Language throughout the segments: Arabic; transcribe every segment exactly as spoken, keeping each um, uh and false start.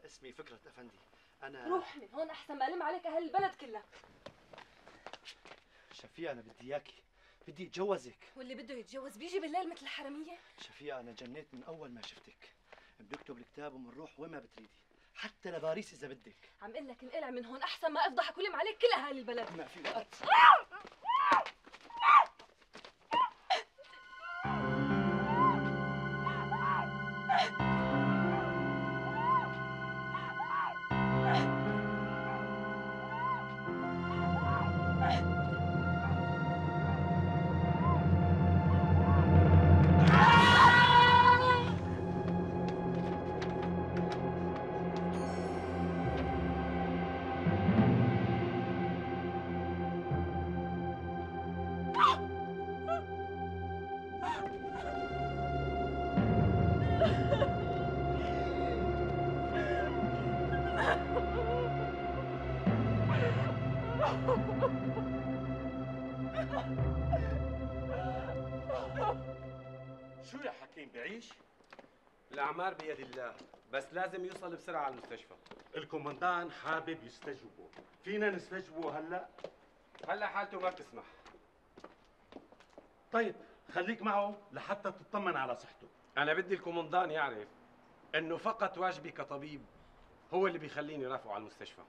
اسمي فكرة أفندي. أنا روح من هون أحسن ما ألم عليك أهل البلد كلها. شفيقة أنا بدي إياكي، بدي أتجوزك. واللي بده يتجوز بيجي بالليل مثل الحرامية؟ شفيقة أنا جنيت من أول ما شفتك، بنكتب الكتاب وبنروح وين ما بتريدي، حتى لباريس إذا بدك. عم قل لك انقلع من هون أحسن ما أفضحك ولم عليك كل أهالي البلد. ما في وقت. شو يا حكيم بعيش؟ الأعمار بيد الله، بس لازم يوصل بسرعة على المستشفى. الكومندان حابب يستجوبه، فينا نستجوبه هلا؟ هلا حالته ما بتسمح. طيب خليك معه لحتى تطمن على صحته. أنا بدي الكومندان يعرف إنه فقط واجبي كطبيب هو اللي بيخليني رافعه على المستشفى.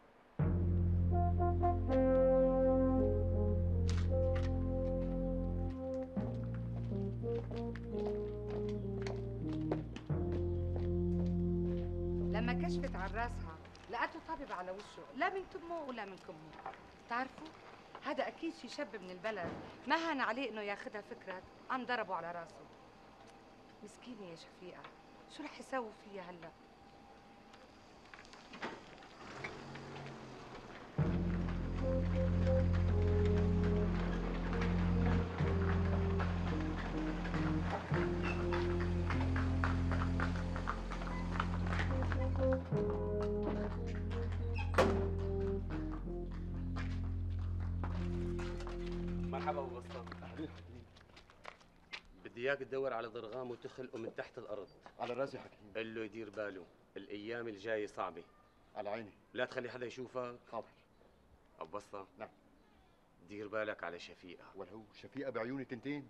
لما كشفت عن راسها لقته طبيب على وشه، لا من تمه ولا من كمه. بتعرفوا هذا اكيد شي شاب من البلد ما هان عليه انه ياخذها فكره، قام ضربه على راسه. مسكينه يا شفيقه، شو رح يسوي فيها هلا؟ مرحبا ابو بسطام. بدي اياك تدور على ضرغام وتخلقه من تحت الارض. على راسي حكيم. قل له يدير باله، الايام الجايه صعبه. على عيني. لا تخلي حدا يشوفك. حاضر. ابو بسطة. نعم. دير بالك على شفيقه. ولهو شفيقه بعيوني تنتين.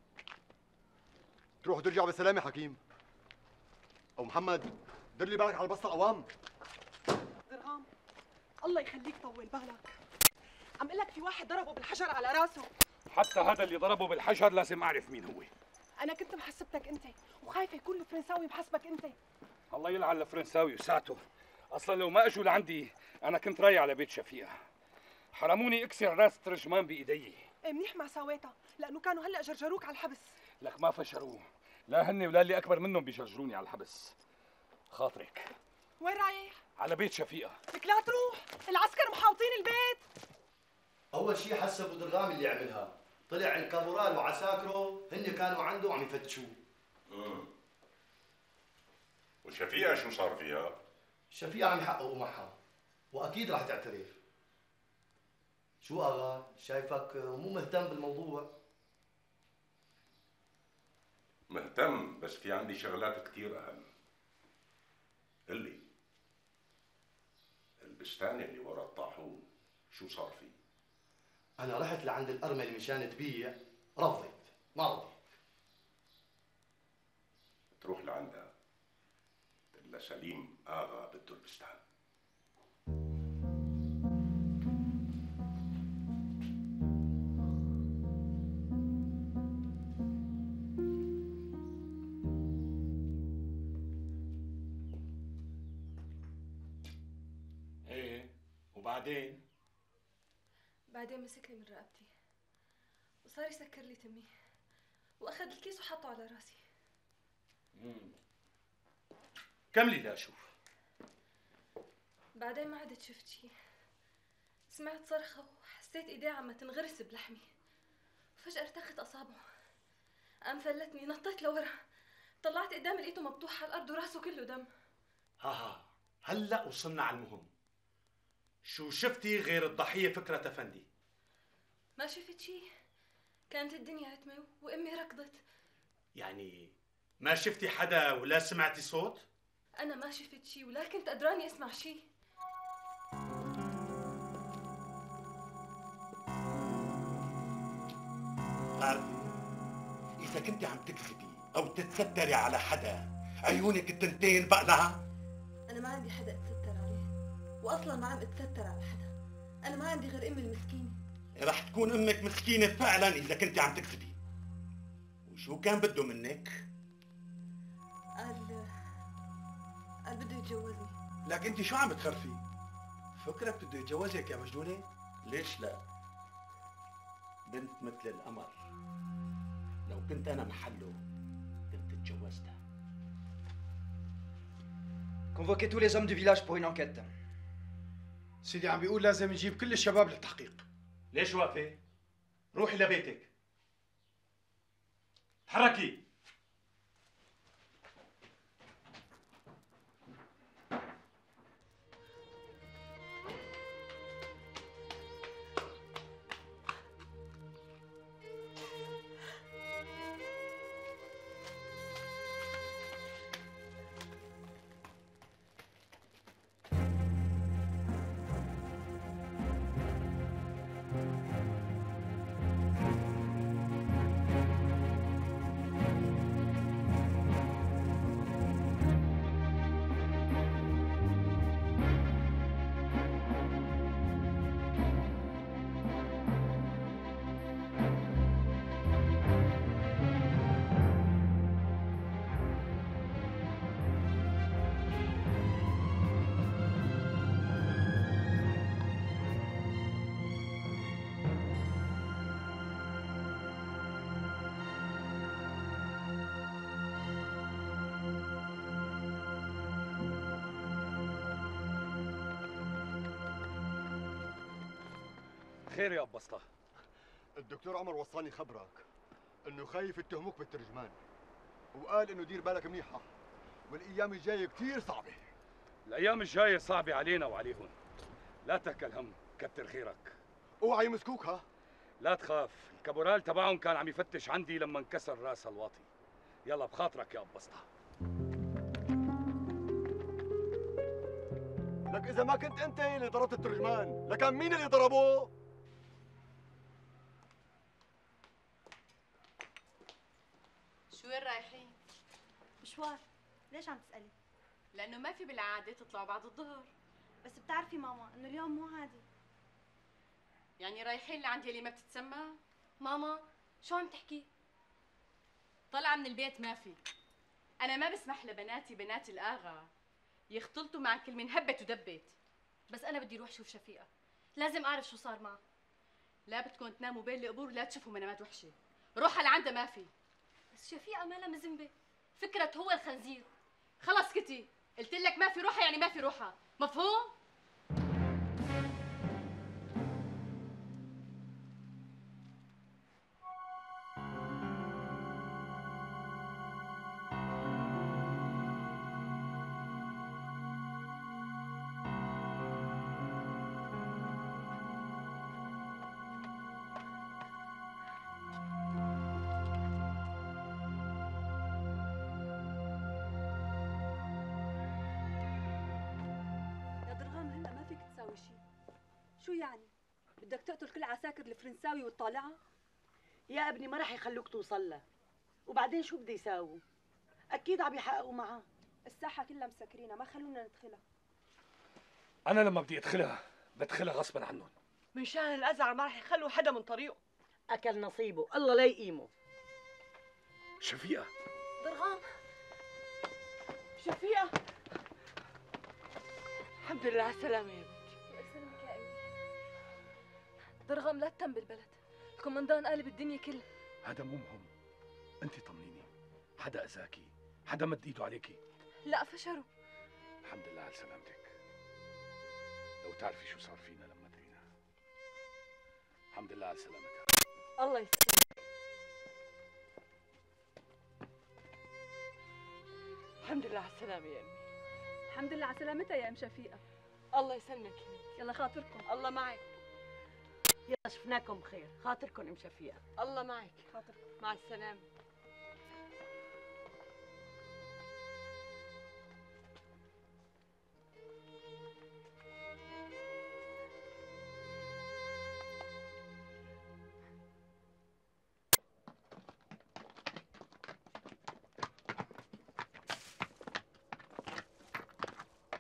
تروح وترجع بالسلامه حكيم. او محمد دير لي بالك على البسطه قوام. ضرغام الله يخليك طول بالك، عم قلك في واحد ضربه بالحجر على راسه. حتى هذا اللي ضربه بالحجر لازم اعرف مين هو. انا كنت محسبتك انت وخايفه يكون الفرنساوي بحسبك انت. الله يلعن الفرنساوي وساعته، اصلا لو ما اجوا لعندي انا كنت رايح على بيت شفيقه. حرموني اكسر راس ترجمان بايدي. ايه منيح مع سواتها، لانه كانوا هلا جرجروك على الحبس. لك ما فشروه، لا هن ولا اللي اكبر منهم بيجرجروني على الحبس. خاطرك. وين رايح؟ على بيت شفيقه. لك لا تروح، العسكر محاوطين البيت. أول شيء حسبوا درغام اللي عملها، طلع الكابورال وعساكره هن كانوا عنده وعم يفتشوه. امم وشفيقة شو صار فيها؟ شفيقة عم يحققوا معها وأكيد راح تعترف. شو أغا؟ شايفك مو مهتم بالموضوع. مهتم، بس في عندي شغلات كثير أهم. قل لي، البستان اللي ورا الطاحون شو صار فيه؟ أنا رحت لعند الأرمل مشان تبيع، رفضت، ما رضيت. تروح لعندها تقول لها سليم آغا بده البستان. ايه وبعدين؟ بعدين مسكني من رقبتي وصار يسكر لي تمي واخذ الكيس وحطه على راسي. امم كملي لاشوف. بعدين ما عدت شفت شي، سمعت صرخة وحسيت ايديه عم تنغرس بلحمي، وفجأة ارتخت اصابعه، قام فلتني، نطيت لورا، طلعت قدام لقيته مبطوح على الارض وراسه كله دم. ها ها هلا وصلنا على المهم. شو شفتي غير الضحية فكرة أفندي؟ ما شفت شي، كانت الدنيا عتمة وامي ركضت. يعني ما شفتي حدا ولا سمعتي صوت؟ انا ما شفت شي ولا كنت قدراني اسمع شي. بتعرفي اذا كنت عم تكذبي او تتستري على حدا عيونك التنتين بقلعها. انا ما عندي حدا اتستر عليه، واصلا ما عم اتستر على حدا. انا ما عندي غير امي المسكينه. رح تكون امك مسكينه فعلا اذا كنت عم تكذبي. وشو كان بده منك؟ قال قال بده يتجوزني. لك انت شو عم تخرفي؟ فكرك بده يتجوزك يا مجنونه؟ ليش لا؟ بنت مثل القمر لو كنت انا محله كنت تجوزتها. Convoquez tous les hommes du village pour une enquête. سيدي عم بيقول لازم نجيب كل الشباب للتحقيق. ليش واقفة؟ روحي لبيتك. تحركي. خير يا أبسطة؟ الدكتور عمر وصاني خبرك انه خايف يتهموك بالترجمان، وقال انه دير بالك منيحه والايام الجايه كثير صعبه. الأيام الجاية صعبة علينا وعليهم. لا تهكل هم، كتر خيرك. اوعى يمسكوك ها؟ لا تخاف، الكابورال تبعهم كان عم يفتش عندي لما انكسر راس الواطي. يلا بخاطرك يا أبسطة. لك اذا ما كنت انت اللي ضربت الترجمان، لكان مين اللي ضربه؟ شو وين رايحين؟ مشوار. ليش عم تسألي؟ لأنه ما في بالعادة تطلعوا بعد الظهر. بس بتعرفي ماما إنه اليوم مو عادي. يعني رايحين لعند يلي ما بتتسمى؟ ماما شو عم تحكي؟ طلع من البيت ما في. أنا ما بسمح لبناتي بنات الآغا يختلطوا مع كل من هبت ودبت. بس أنا بدي أروح شوف شفيقة، لازم أعرف شو صار معها. لا بدكم تناموا بين القبور ولا تشوفوا منامات وحشة. روحها لعندها ما في. بس شفيقة مالها مزنبة، فكرت هو الخنزير. خلص كتي، قلت لك ما في روحها يعني ما في روحها، مفهوم؟ شو يعني؟ بدك تقتل كل عساكر الفرنساوي وتطالعها؟ يا ابني ما رح يخلوك توصل له، وبعدين شو بده يساووا؟ اكيد عم يحققوا معاه. الساحه كلها مسكرينها، ما خلونا ندخلها. أنا لما بدي أدخلها بدخلها غصبا عنهم. من شان الأزعر ما رح يخلوا حدا من طريقه. اكل نصيبه، الله لا يقيمه. شفيقة درغام. شفيقة الحمد لله على السلامة يا بنتي. الله يسلمك يا أمي. درغام لا تتم بالبلد، الكومندان قالب الدنيا كلها. هذا مو مهم، أنت طمنيني، حدا أذاكي؟ حدا مد إيده عليكي؟ لا فشروا. الحمد لله على سلامتك. لو تعرفي شو صار فينا لما درينا. الحمد لله على سلامتك. الله يسلمك. الحمد لله على السلامة يا أمي. الحمد لله على سلامتها يا أم شفيقة. الله يسلمك يا بنتي. يلا خاطركم. الله معك. يلا شفناكم بخير، خاطركم ام شفيقة. الله معك. خاطركم. مع السلامة.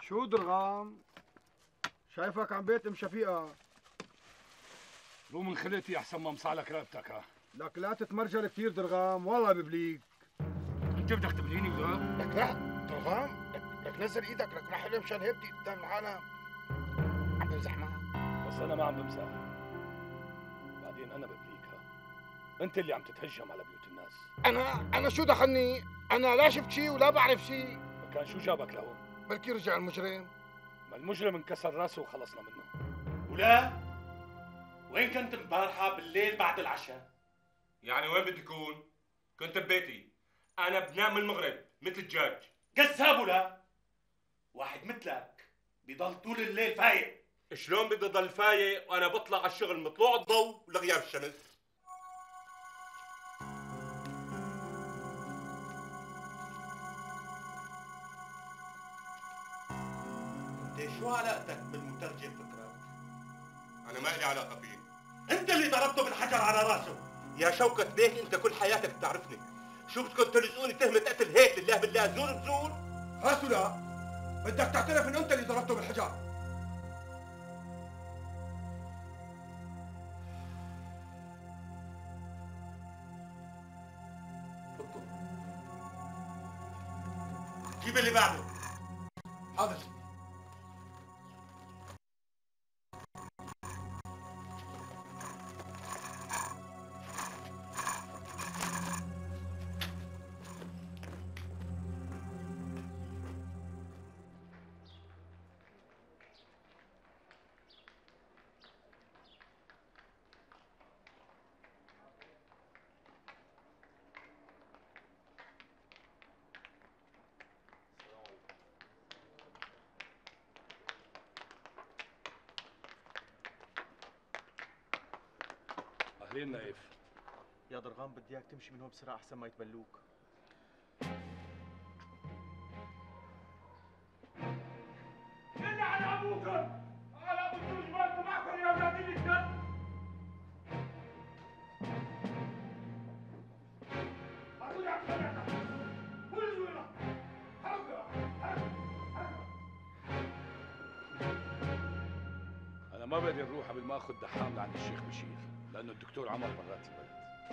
شو درغام؟ شايفك عم بيت ام شفيقة. لو من خليتي احسن ما مصعلك رقبتك. ها لك لا تتمرجل كثير درغام، والله ببليك. انت بدك تبليني ولا؟ لك لا درغام، لك, لك نزل ايدك، لك ما حلم مشان هيبتي قدام العالم. عم بمزح معك. بس انا ما عم بمزح. بعدين انا ببليك. ها انت اللي عم تتهجم على بيوت الناس. انا انا شو دخلني؟ انا لا شفت شيء ولا بعرف شيء. كان شو جابك لهون؟ بلكي رجع المجرم. ما المجرم انكسر راسه وخلصنا منه. ولا وين كنت امبارحه بالليل بعد العشاء؟ يعني وين بدي اكون؟ كنت ببيتي. انا بنام من المغرب مثل الدجاج. كذاب. ولا واحد مثلك بيضل طول الليل فايق. شلون بدي ضل فايق وانا بطلع على الشغل من طلوع الضوء لغياب الشمس؟ انت شو علاقتك بالمترجم فكرة؟ انا ما لي علاقه فيه. انت اللي ضربته بالحجر على راسه. يا شوكة بيك انت كل حياتك بتعرفني. شو بدكم تلزقوني تهمة قتل هيك لله بالله زور بزور؟ هاتوا لا بدك تعترف انه انت اللي ضربته بالحجار. جيب اللي بعده. حاضر. اهلين نايف. يا درغام بدي اياك تمشي من هون بسرعه احسن ما يتبلوك. إلا على ابوكم، على ابو الترجمان معكم يا اولاد الكلب. هاتوا على الخليقه. كل وين؟ حركوا حركوا. انا ما بقدر اروح قبل ما اخذ دحام لعند الشيخ بشير، لانه الدكتور عمر برات البلد.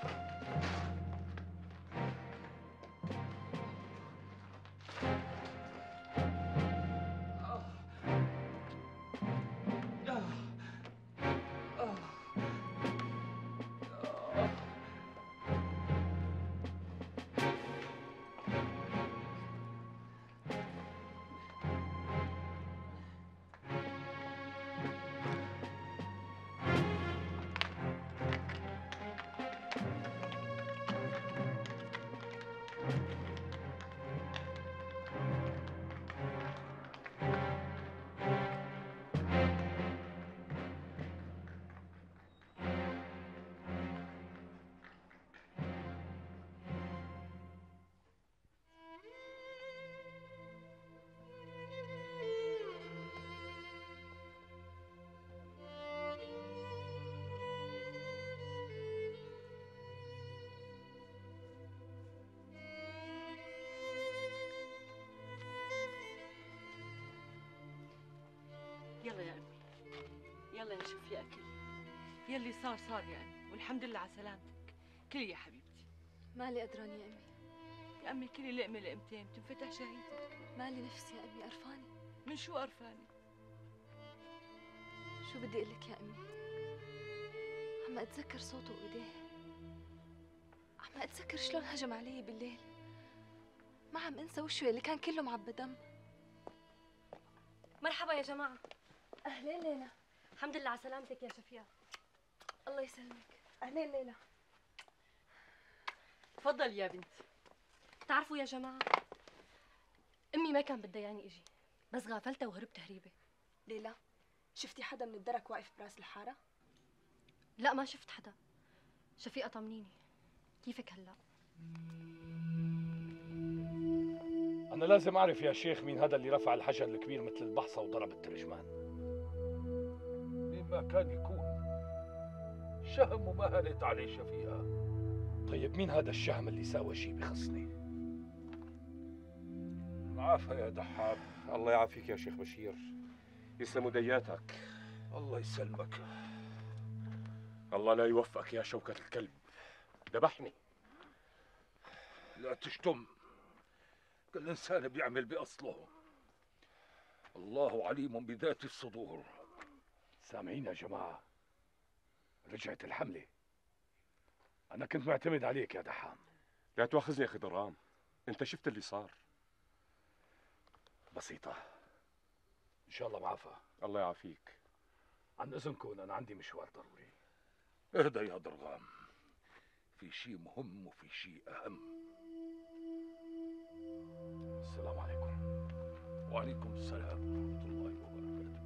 يلا يا امي، يلا يا شفيقة كلي. يلي صار صار يا امي، والحمد لله على سلامتك. كلي يا حبيبتي. مالي قدران يا امي. يا امي كلي لقمه لقمتين بتنفتح شهيتك. مالي نفسي يا امي، قرفانه. من شو قرفانه؟ شو بدي اقول لك يا امي؟ عم اتذكر صوته وايديه، عم اتذكر شلون هجم علي بالليل. ما عم انسى وشه اللي كان كله معبى دم. مرحبا يا جماعة. أهلين ليلى. الحمد لله على سلامتك يا شفيقة. الله يسلمك. أهلين ليلى. تفضل يا بنتي. بتعرفوا يا جماعة، أمي ما كان بدها يعني إجي، بس غافلتها وهربت هريبة. ليلى، شفتي حدا من الدرك واقف براس الحارة؟ لا ما شفت حدا. شفيقة طمنيني، كيفك هلا؟ أنا لازم أعرف يا شيخ مين هذا اللي رفع الحجر الكبير مثل البحصة وضرب الترجمان. مين ما كان يكون، شهم وما هلت عليه شفيقة. طيب مين هذا الشهم اللي ساوى شي بخصني؟ العافية يا دحاب، الله يعافيك يا شيخ بشير، يسلموا دياتك. الله يسلمك. الله لا يوفقك يا شوكة الكلب، ذبحني. لا تشتم، كل إنسان بيعمل بأصله. الله عليم بذات الصدور. سامعين يا جماعة، رجعت الحملة. أنا كنت معتمد عليك يا دحام. لا تواخذني يا أخي درام، أنت شفت اللي صار. بسيطة إن شاء الله معافى. الله يعافيك. عن إذنكم أنا عندي مشوار ضروري. اهدى يا درغام، في شيء مهم وفي شيء أهم. السلام عليكم. وعليكم السلام ورحمة الله وبركاته.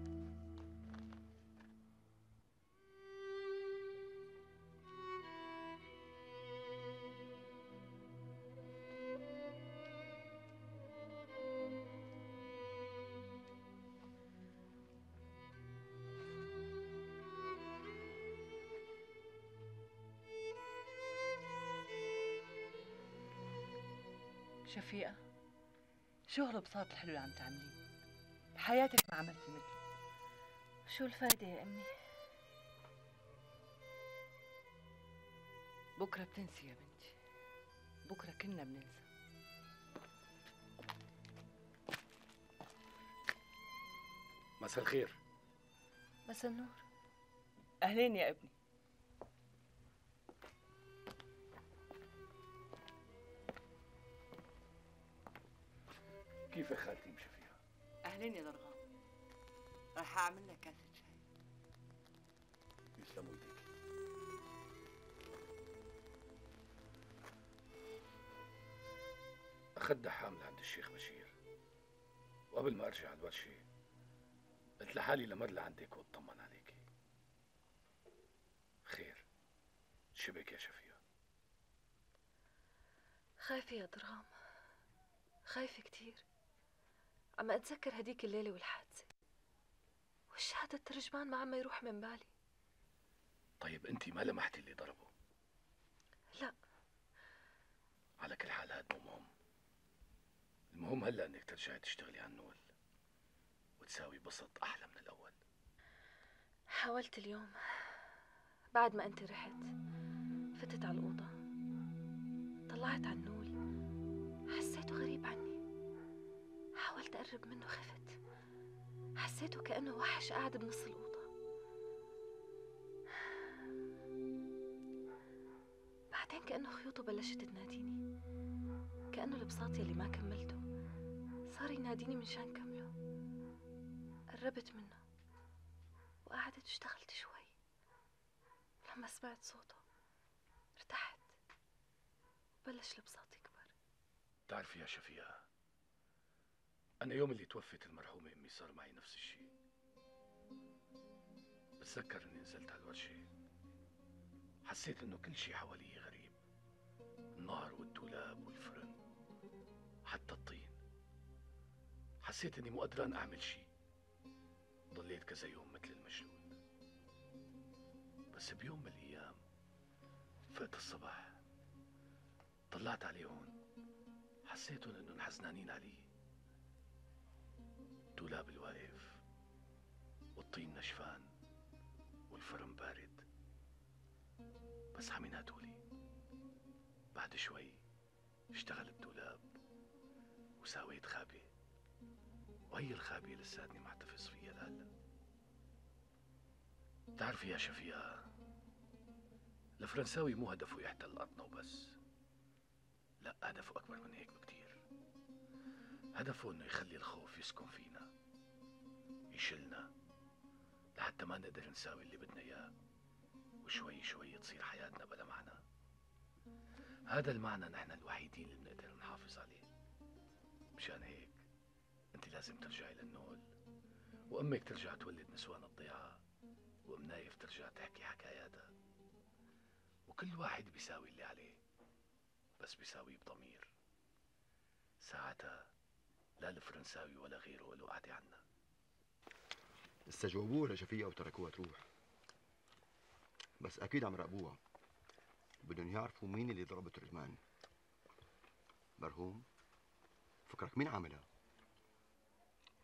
شفيقة، شو هالبساط الحلو اللي عم تعمليه؟ بحياتك ما عملتي مثله. شو الفايدة يا أمي؟ بكرة بتنسي يا بنتي، بكرة كلنا بننسى. مساء الخير. مساء النور. أهلين يا ابني. كيف خالتي مشى فيها؟ أهلين يا درغام، راح أعمل لك كاسة شاي. يسلموا ايديك. أخذت دحام لعند الشيخ بشير، وقبل ما أرجع على الورشة قلت لحالي لمر لعندك واطمن عليكي. خير، شبك يا شفيقة؟ خايفة يا درغام، خايفة كتير. عم أتذكر هديك الليلة والحادثة، والشهادة الترجمان ما عم يروح من بالي. طيب أنت ما لمحتي اللي ضربه؟ لا. على كل حال هاد مو مهم. المهم هلا انك ترجعي تشتغلي على النول وتساوي بسط احلى من الاول. حاولت اليوم بعد ما انت رحت، فتت على الأوضة، طلعت على النول، حسيته غريب عني. حاولت أقرب منه، خفت، حسيته كأنه وحش قاعد بنص الأوضة. بعدين كأنه خيوطه بلشت تناديني، كأنه البساط يلي ما كملته صار يناديني من شان كمله. قربت منه وقعدت واشتغلت شوي. لما سمعت صوته ارتحت وبلش البساط يكبر. بتعرفي يا شفيقة، أنا يوم اللي توفت المرحومة أمي صار معي نفس الشيء. بتذكر إني نزلت على الورشة، حسيت إنه كل شيء حوالي غريب، النار والدولاب والفرن حتى الطين. حسيت إني مو قدران أعمل شيء. ضليت كذا يوم مثل المجنون. بس بيوم من الأيام فقت الصبح، طلعت عليهم، حسيتهم إنهم حزنانين علي. الدولاب الواقف والطين نشفان والفرن بارد، بس عم ينادولي. بعد شوي اشتغل الدولاب وساويت خابة، وهي الخابة لساتني محتفظ فيها لهلا. بتعرفي يا شفيقة، الفرنساوي مو هدفه يحتل أرضنا وبس، لا، هدفه أكبر من هيك بكتير. هدفه إنه يخلي الخوف يسكن فينا، يشلنا لحتى ما نقدر نساوي اللي بدنا إياه، وشوي شوي تصير حياتنا بلا معنى. هذا المعنى نحن الوحيدين اللي بنقدر نحافظ عليه. مشان هيك انت لازم ترجعي للنول، وامك ترجع تولد نسوان الضيعة، وام نايف ترجع تحكي حكاياتها، وكل واحد بيساوي اللي عليه، بس بيساويه بضمير. ساعتها لا الفرنساوي ولا غيره له قعدة عنا. استجوبوها لشفيقة وتركوها تروح، بس أكيد عم راقبوها. بدهم يعرفوا مين اللي ضرب الترجمان. مرهوم؟ فكرك مين عاملها؟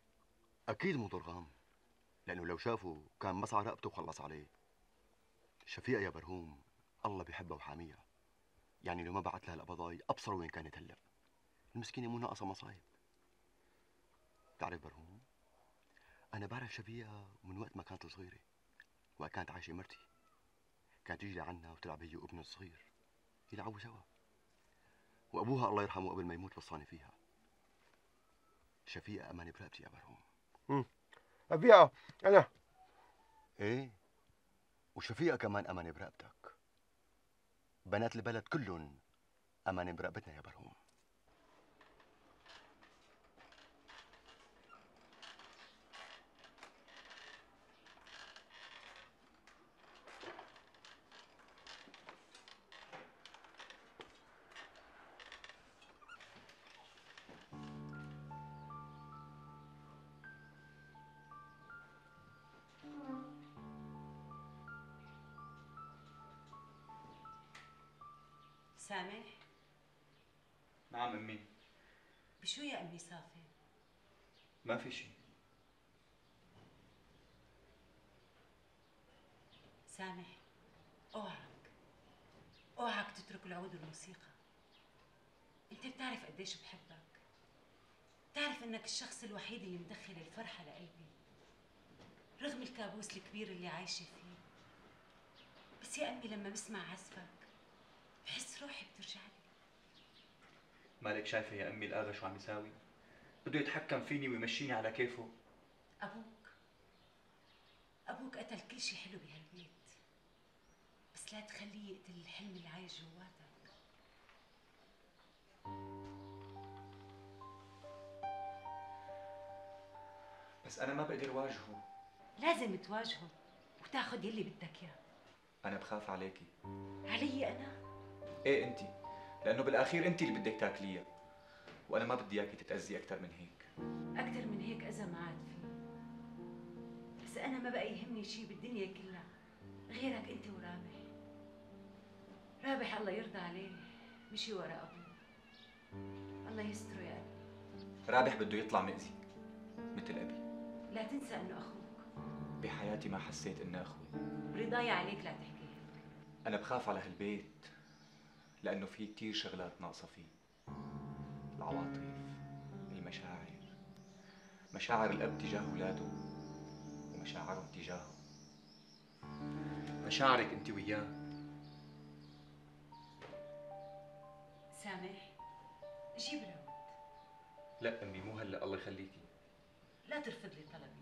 اكيد مو ضرغام، لانه لو شافه كان مصع رقبته وخلص عليه. شفيقة يا برهوم الله بيحبها وحاميها، يعني لو ما بعت لها القبضاي ابصر وين كانت هلا. المسكينه مو ناقصه مصايب. بتعرف برهوم، انا بعرف شفيقة من وقت ما كانت صغيره، وقت كانت عايشه مرتي كانت تيجي لعنا وتلعب هي وابنها الصغير، يلعبوا سوا، وابوها الله يرحمه قبل ما يموت وصاني فيها. شفيقة امانه برقبتي يا برهوم. امم رفيقة انا ايه، وشفيقة كمان امانه برقبتك. بنات البلد كلهم امانه برقبتنا يا برهوم. سامح؟ نعم أمي. بشو يا أمي صافي؟ ما في شيء. سامح، اوعك اوعك تترك العود والموسيقى. انت بتعرف قديش بحبك، بتعرف انك الشخص الوحيد اللي مدخل الفرحة لقلبي رغم الكابوس الكبير اللي عايشة فيه. بس يا أمي لما بسمع عزفك بحس روحي بترجع لي. مالك شايفة يا أمي الآغا شو عم يساوي؟ بده يتحكم فيني ويمشيني على كيفه. أبوك أبوك قتل كل شيء حلو بهالبيت، بس لا تخليه يقتل الحلم اللي عايش جواتك. بس أنا ما بقدر واجهه. لازم تواجهه وتاخد يلي بدك اياه. أنا بخاف عليكي. علي أنا؟ إيه أنتِ، لأنه بالأخير أنتِ اللي بدك تاكليها، وأنا ما بدي إياكي تتأذي أكثر من هيك. أكثر من هيك أذى ما عاد فيه، بس أنا ما بقى يهمني شيء بالدنيا كلها غيرك أنت ورابح. رابح الله يرضى عليه مشي ورا أبوه، الله يستره يا أبي. رابح بده يطلع مأذي مثل أبي. لا تنسى إنه أخوك. بحياتي ما حسيت إنه أخوي. رضاي عليك لا تحكي. أنا بخاف على هالبيت لأنه في كتير شغلات ناقصة فيه. العواطف، المشاعر، مشاعر الأب تجاه أولاده ومشاعرهم تجاهه. مشاعرك أنت وياه. سامح، جيب العود. لا أمي مو هلأ الله يخليكي. لا ترفض لي طلبي.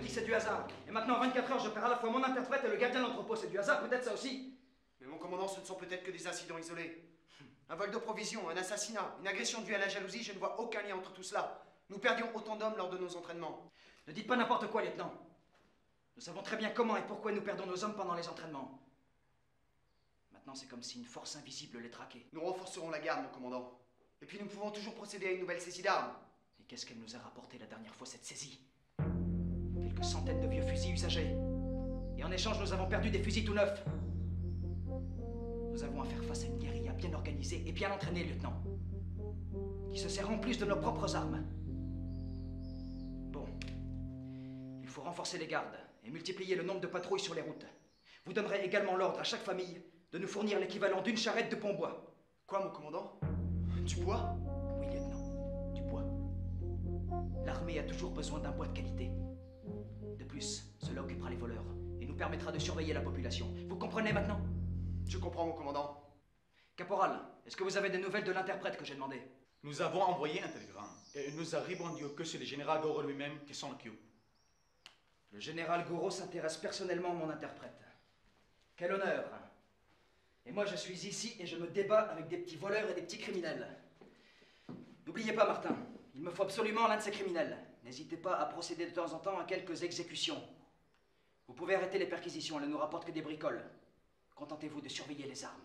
c'est du hasard. Et maintenant, en vingt-quatre heures, je perds à la fois mon interprète et le gardien de l'entrepôt. C'est du hasard, peut-être ça aussi. Mais mon commandant, ce ne sont peut-être que des incidents isolés. Un vol de provisions, un assassinat, une agression due à la jalousie, je ne vois aucun lien entre tout cela. Nous perdions autant d'hommes lors de nos entraînements. Ne dites pas n'importe quoi, lieutenant. Nous savons très bien comment et pourquoi nous perdons nos hommes pendant les entraînements. Maintenant, c'est comme si une force invisible les traquait. Nous renforcerons la garde, mon commandant. Et puis nous pouvons toujours procéder à une nouvelle saisie d'armes. Et qu'est-ce qu'elle nous a rapporté la dernière fois, cette saisie? Quelques centaines de vieux fusils usagés. Et en échange, nous avons perdu des fusils tout neufs. Nous avons à faire face à une guérilla bien organisée et bien entraînée, lieutenant. Qui se sert en plus de nos propres armes. Bon. Il faut renforcer les gardes et multiplier le nombre de patrouilles sur les routes. Vous donnerez également l'ordre à chaque famille de nous fournir l'équivalent d'une charrette de pont bois. Quoi, mon commandant? Du bois? Oui, lieutenant, du bois. L'armée a toujours besoin d'un bois de qualité. De plus, cela occupera les voleurs et nous permettra de surveiller la population. Vous comprenez maintenant? Je comprends, mon commandant. Caporal, est-ce que vous avez des nouvelles de l'interprète que j'ai demandé? Nous avons envoyé un télégramme et il nous a répondu que c'est le général Gouraud lui-même qui s'en occupe. Le général Gouraud s'intéresse personnellement à mon interprète. Quel honneur! Et moi, je suis ici et je me débat avec des petits voleurs et des petits criminels. N'oubliez pas, Martin, il me faut absolument l'un de ces criminels. N'hésitez pas à procéder de temps en temps à quelques exécutions. Vous pouvez arrêter les perquisitions, elles ne nous rapportent que des bricoles. Contentez-vous de surveiller les armes.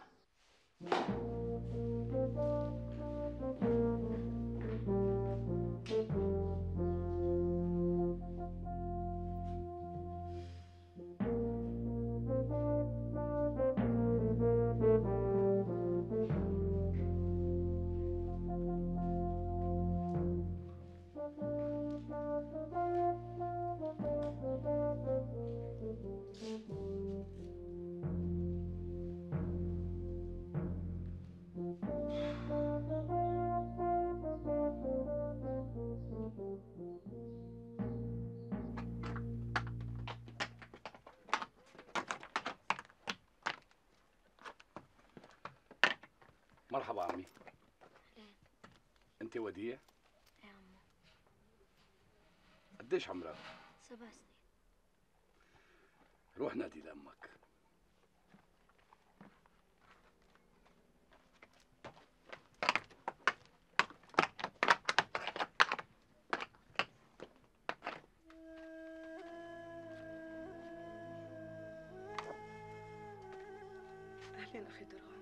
مرحبا عمي. انت وديع؟ ايه عمو. قديش عمرك؟ سبع سنين. روح نادي لامك. اهلين اخي درغام.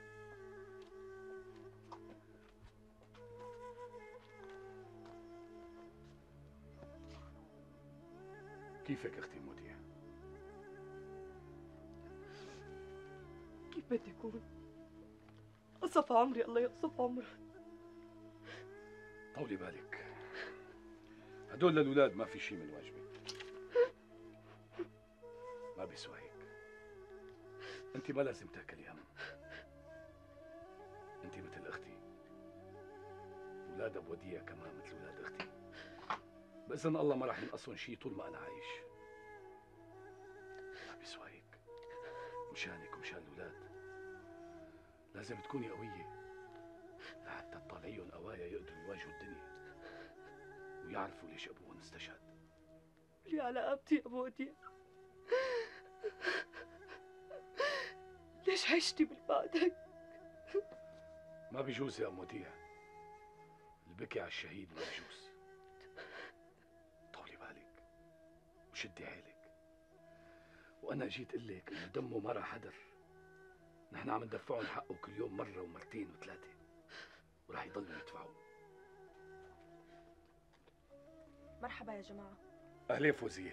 كيفك اختي موديع؟ كيف بدي اكون؟ قصف عمري، الله يقصف عمرك. طولي بالك، هدول للولاد ما في شيء من واجبك. ما بيسوى هيك. انت ما لازم تاكلي هم. انت مثل اختي، ولاد ابو وديع كمان مثل ولاد اختي. بإذن الله ما راح ينقصون شيء طول ما أنا عايش. ما بيسوى هيك. مشانك ومشان الأولاد لازم تكوني قوية لحتى تطلعيهم قوايا يقدروا يواجهوا الدنيا ويعرفوا ليش أبوهم استشهد. لي على رقبتي يا أبو وديع. ليش عشتي من بعدك؟ ما بيجوز يا أم وديع. البكي على الشهيد ما بيجوز. وشدي حيلك. وانا جيت اقول لك انه دمه ما راح هدر. نحن عم ندفعهم حقه كل يوم مره ومرتين وثلاثه وراح يضلوا يدفعوا. مرحبا يا جماعه. اهلين فوزيه.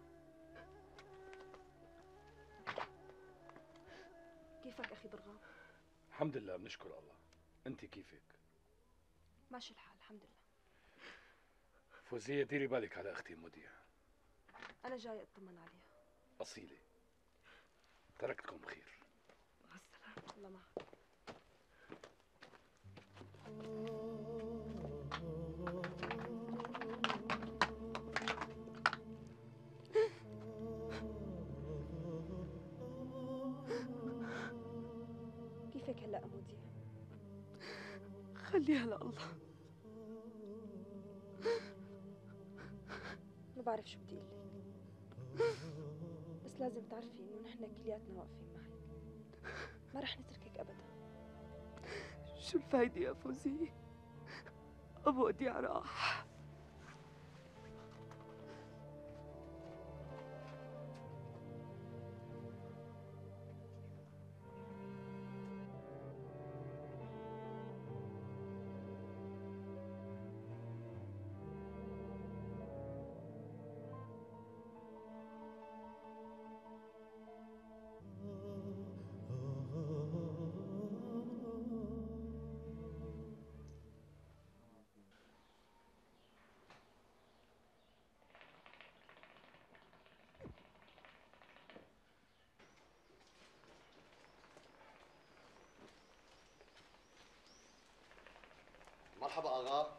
كيفك اخي درغام؟ الحمد لله بنشكر الله. انت كيفك؟ ماشي الحال الحمد لله. فوزيه ديري بالك على اختي موديع. أنا جاي أطمن عليها. أصيلة. تركتكم بخير. مع السلامة. الله معك. كيفك هلا أموديع؟ خليها لله. ما بعرف شو بدي أقول لك. بس لازم تعرفي انه نحن كلياتنا واقفين معك، ما رح نتركك ابدا. شو الفايدة يا فوزية؟ أبو وديع راح. مرحبا اغا.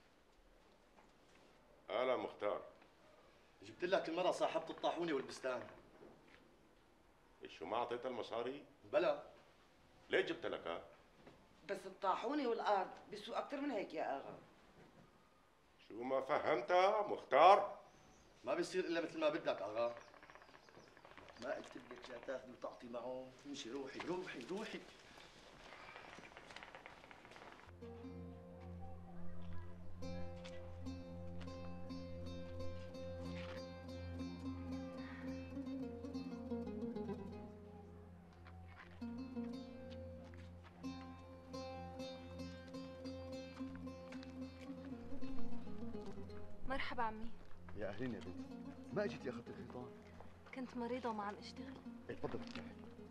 هلا مختار. جبت لك المرة صاحبة الطاحونة والبستان. شو ما اعطيتها المصاري؟ بلا. ليه جبت لك ها؟ بس الطاحونة والارض بيسووا اكثر من هيك يا اغا. شو ما فهمتها مختار؟ ما بيصير الا مثل ما بدك اغا. ما قلت لك لا تاخذي وتعطي معه. امشي روحي روحي روحي. مرحبا عمي. يا اهلين يا بنتي. ما اجيتي اخذت الخيطان؟ كنت مريضة وما عم اشتغل. ايه تفضل ارتاحي.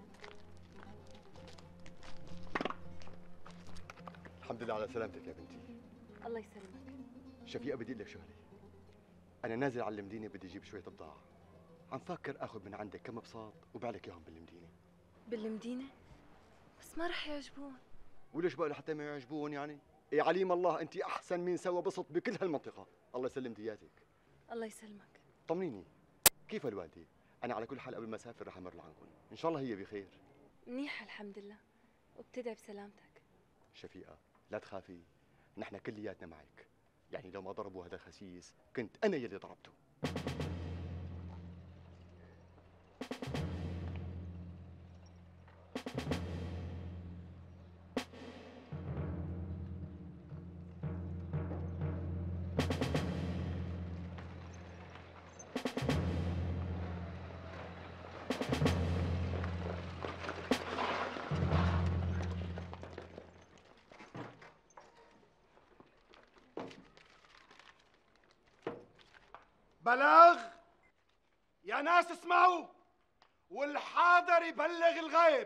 الحمد لله على سلامتك يا بنتي. الله يسلمك. شفيقة بدي لك شغله. انا نازل على المدينه بدي اجيب شويه بضاعه. عم فكر اخذ من عندك كم بساط وبعلك اياهم بالمدينه. بالمدينه؟ بس ما رح يعجبون. وليش بقى لحتى ما يعجبون يعني؟ إيه عليم الله انت احسن مين سوى بسط بكل هالمنطقه. الله يسلم دياتك. الله يسلمك. طمنيني كيف الوالده؟ انا على كل حال قبل ما اسافر رح امر عنكم، ان شاء الله هي بخير. منيحه الحمد لله وبتدعي بسلامتك. شفيقة لا تخافي، نحن كلياتنا معك. يعني لو ما ضربوا هذا الخسيس كنت انا يلي ضربته. بلاغ يا ناس اسمعوا، والحاضر يبلغ الغائب.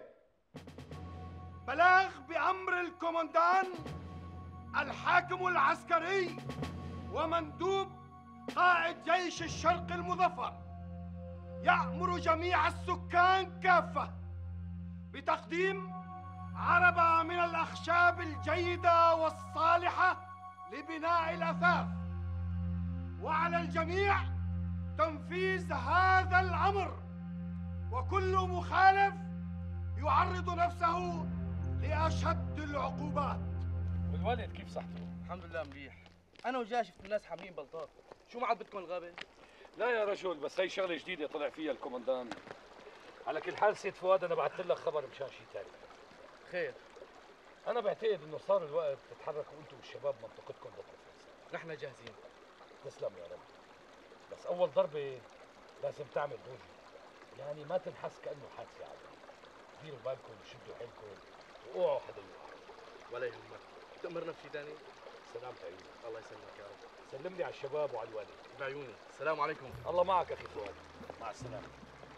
بلاغ بأمر الكومندان الحاكم العسكري ومندوب قائد جيش الشرق المظفر يأمر جميع السكان كافة بتقديم عربة من الأخشاب الجيدة والصالحة لبناء الأثاث، وعلى الجميع تنفيذ هذا الأمر، وكل مخالف يعرض نفسه لأشد العقوبات. والوالد كيف صحته؟ الحمد لله مليح. أنا وجاي شفت الناس حاملين بلطات، شو ما عاد بدكم الغابة؟ لا يا رجل، بس هي شغلة جديدة طلع فيها الكومندان. على كل حال سيد فؤاد أنا بعثت لك خبر مشان شيء ثاني. خير. أنا بعتقد إنه صار الوقت تتحركوا أنتم والشباب منطقتكم بالتفاصيل. نحن جاهزين. تسلم يا رب. بس أول ضربة لازم تعمل دوجة، يعني ما تنحس كأنه حادثة عادية. ديروا بالكم وشدوا حيلكم واوعوا حدا يوقع. ولا يهمك. تأمرنا بشي ثاني؟ سلامة عيوني. الله يسلمك يا رب. سلم لي على الشباب وعلى الوالد. بعيوني. السلام عليكم. الله معك أخي فؤاد. مع السلامة.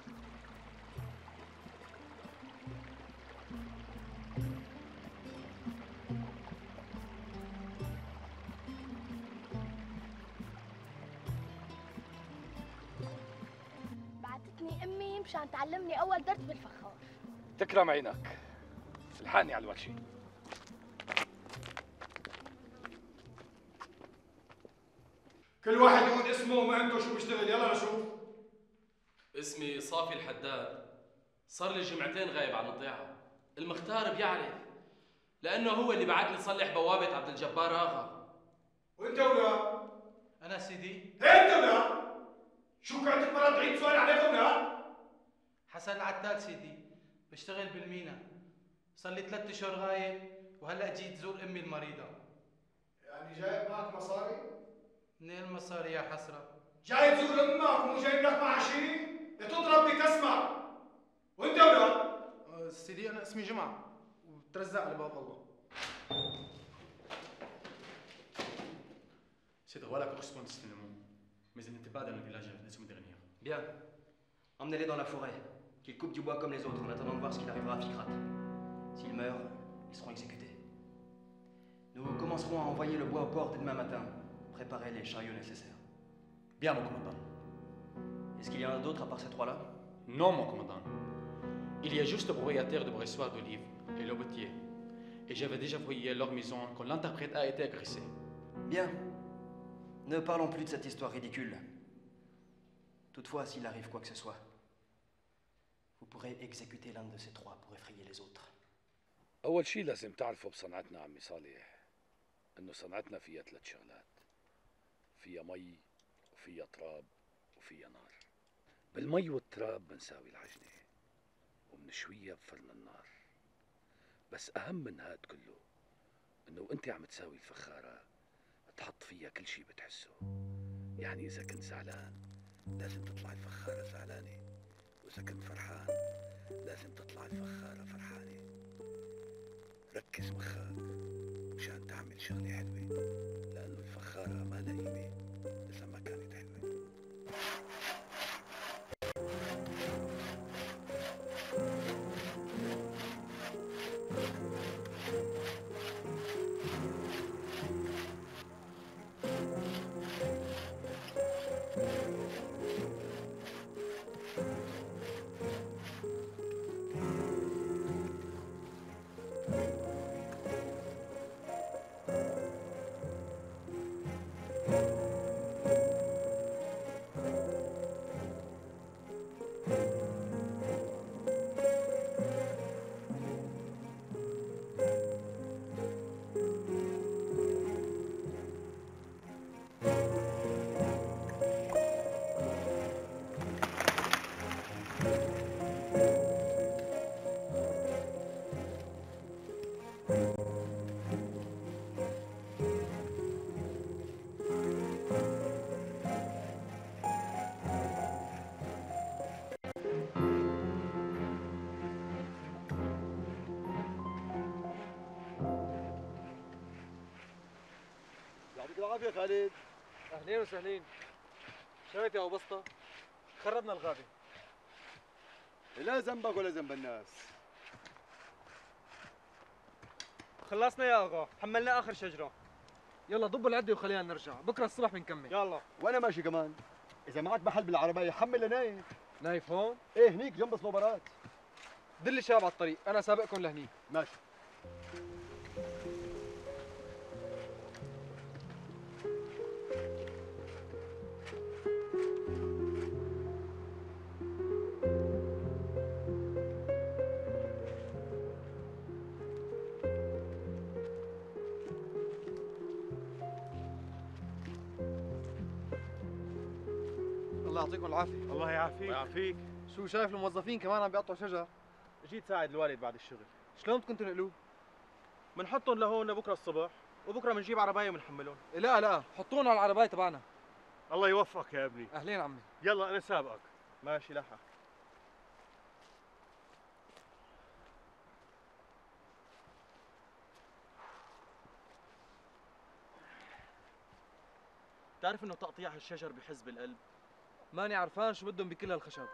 بعتتني امي مشان تعلمني اول درس بالفخار. تكرم عينك. الحقني على الورشة. كل واحد يقول اسمه ومهنته شو بيشتغل. يلا نشوف. اسمي صافي الحداد، صار لي جمعتين غايب عن الضيعة. المختار بيعرف لأنه هو اللي بعتني صلح بوابة عبد الجبار آغا. وأنت ولا؟ أنا سيدي. أنت ولا؟ شو قعدت مرة تعيد سؤال عليكم لا؟ حسن عتال سيدي، بشتغل بالمينا، صار لي ثلاث اشهر غايب وهلا جيت زور امي المريضة. يعني جايب معك مصاري؟ منين المصاري يا حسرة؟ جاي تزور امك ومو جايب لك معها شيء؟ تضرب بك اسمع. وانت ولا؟ سيدي انا اسمي جمعة وبترزق على باب الله. C'est droit la correspondance de mon. Mais elle n'était pas dans le village de laisse-moi dernière. Bien. Emmenez-les dans la forêt. Qu'ils coupent du bois comme les autres en attendant de voir ce qu'il arrivera à Fikrat. S'ils meurent, ils seront exécutés. Nous commencerons à envoyer le bois au port dès demain matin. Préparez les chariots nécessaires. Bien, mon commandant. Est-ce qu'il y en a d'autres à part ces trois-là? Non, mon commandant. Il y a juste le propriétaire de pressoir d'olive et le bottier. Et j'avais déjà voyé leur maison quand l'interprète a été agressé. Bien. Ne parlons plus de cette histoire ridicule. Toutefois, s'il arrive quoi que ce soit, vous pourrez exécuter l'un de ces trois pour effrayer les autres. أول شيء لازم تعرفوا بصنعتنا عمي صالح إنه صنعتنا فيها ثلاث شغلات، فيها مي وفيها تراب وفيها نار. بالمي والتراب بنساوي العجنة وبنشويها بفرن النار، بس أهم من هاد كله إنه وأنت عم تساوي الفخارة تحط فيها كل شيء بتحسه. يعني إذا كنت زعلان لازم تطلع الفخارة زعلانة، وإذا كنت فرحان لازم تطلع الفخارة فرحانة. ركز مخك مشان تعمل شغلة حلوة، لأنه الفخارة ما لها قيمة إذا ما كانت حلوة. يعطيك العافية خالد. اهلين وسهلين. شريت يا ابو بسطة؟ خربنا الغابة. لا ذنبك ولا ذنب الناس. خلصنا يا اغا، حملنا اخر شجرة. يلا ضبوا العدة وخلينا نرجع، بكرة الصبح بنكمل. يلا. وأنا ماشي كمان. إذا معك محل بالعربية حمل لنايف. نايف هون؟ إيه هنيك جنب الصوبرات. دل الشباب على الطريق، أنا سابقكم لهنيك. ماشي. الله يعطيكم العافية. الله يعافيك. الله يعافيك. شو شايف الموظفين كمان عم بيقطعوا شجر؟ جيت ساعد الوالد بعد الشغل. شلون بدكم تنقلوه؟ بنحطهم لهون لبكره الصبح وبكره بنجيب عربايه وبنحملهم. لا لا حطونا على العربايه تبعنا. الله يوفقك يا ابني. اهلين عمي. يلا انا سابقك. ماشي لحق. بتعرف انه تقطيع هالشجر بحز بالقلب؟ ماني عرفان شو بدهم بكل هالخشب.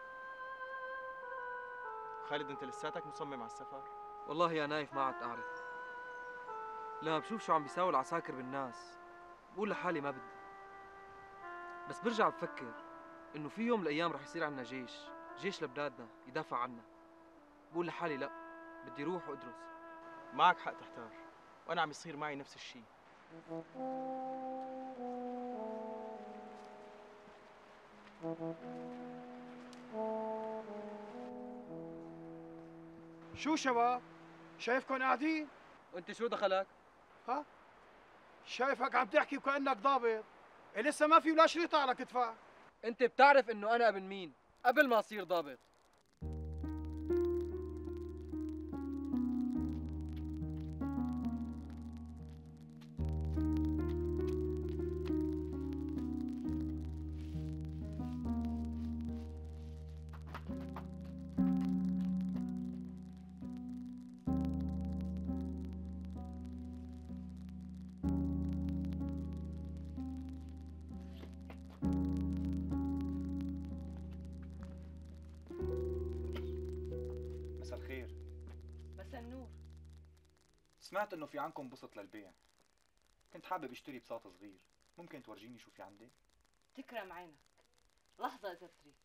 خالد انت لساتك مصمم على السفر؟ والله يا نايف ما عاد اعرف. لما بشوف شو عم بيساوي العساكر بالناس بقول لحالي ما بدي. بس برجع بفكر انه في يوم من الايام رح يصير عنا جيش، جيش لبلادنا يدافع عنا. بقول لحالي لا، بدي روح وادرس. معك حق تحتار، وانا عم يصير معي نفس الشيء. شو شباب؟ شايفكم قاعدين؟ وانت شو دخلك؟ ها؟ شايفك عم تحكي وكأنك ضابط. إيه لسه ما في ولا شريطة على كتفك. انت بتعرف انه انا ابن مين قبل ما اصير ضابط. مساء الخير. مساء النور. سمعت انه في عندكم بسط للبيع. كنت حابب اشتري بساط صغير، ممكن تورجيني شو في عندك؟ تكرم عينك، لحظة إذا بتريد.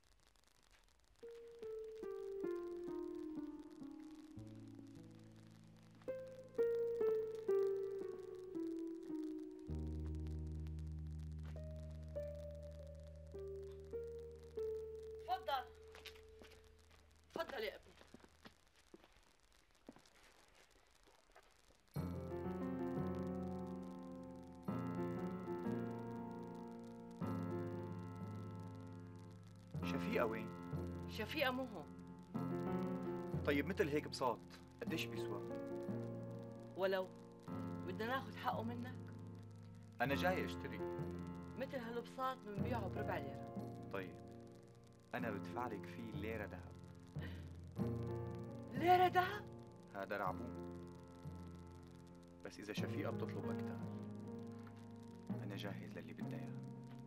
تفضل تفضل يا ابني. شفيقة وين؟ شفيقة مو هون. طيب مثل هيك بساط قديش بيسوى؟ ولو بدنا ناخذ حقه منك. أنا جاي أشتري. مثل هالبساط بنبيعه بربع ليرة. طيب أنا بدفع لك فيه ليرة ذهب. ليرة ذهب؟ هذا رعبون، بس إذا شفيقة بتطلب أكثر أنا جاهز للي بدها إياه.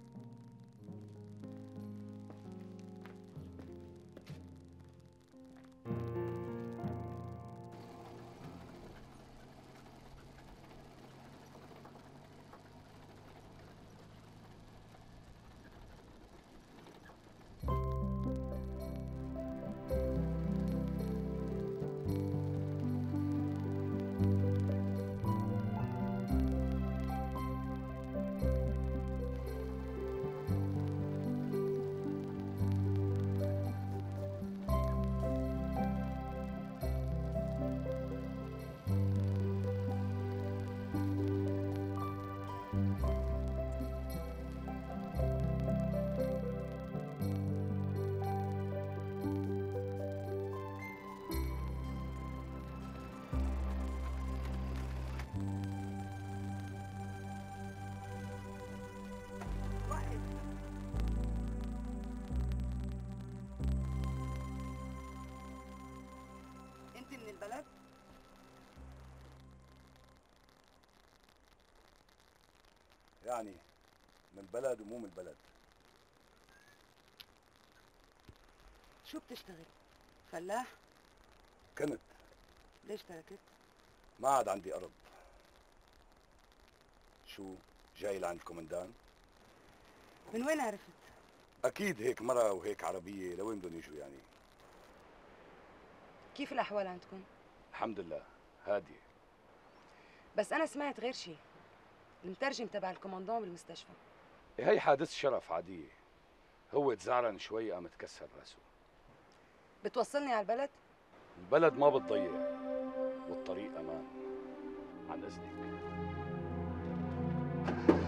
انت من البلد؟ يعني من البلد ومو من البلد. شو بتشتغل؟ فلاح؟ كنت. ليش تركت؟ ما عاد عندي أرض. شو جاي لعند الكومندان؟ من وين عرفت؟ أكيد هيك مرة وهيك عربية لوين بدهم يجوا يعني. كيف الأحوال عندكم؟ الحمد لله هادية. بس أنا سمعت غير شيء. المترجم تبع الكوماندون بالمستشفى. هي حادث شرف عادية، هو تزعلن شوي قام تكسر راسه. بتوصلني على البلد؟ البلد ما بتضيع والطريق أمان. عن إذنك.